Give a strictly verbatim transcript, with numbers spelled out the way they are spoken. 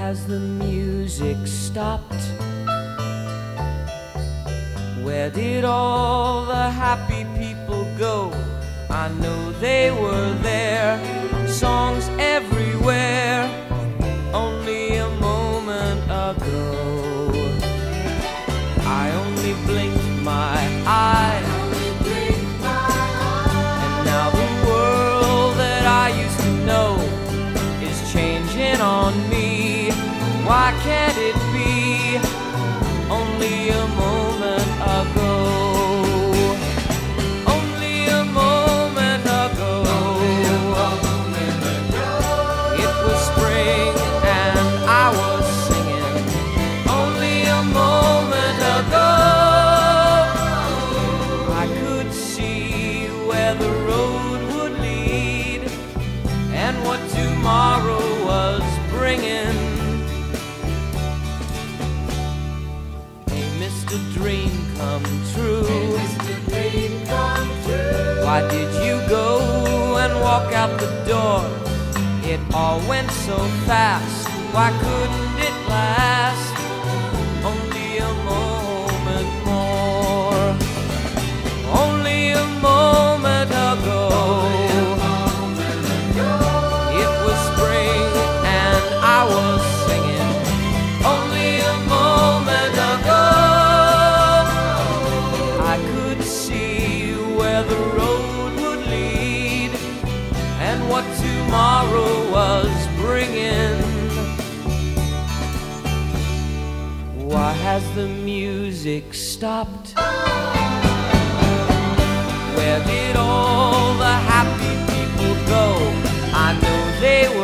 has the music stopped? Where did all the happy people go? I know they were there, songs everywhere, only a moment ago. I only blinked my eyes, and now the world that I used to know is changing on me. Why can't it be only a moment ago? Only a moment ago. It was spring and I was singing. Only a moment ago. I could see where the road would lead and what tomorrow was bringing. Mister Dream come true. Hey, Mister Dream come true. Why did you go and walk out the door? It all went so fast. Why couldn't it last only a moment more? Only a moment ago. It was spring and I was singing. Only a moment ago. The road would lead and what tomorrow was bringing. Why has the music stopped? Where did all the happy people go? I know they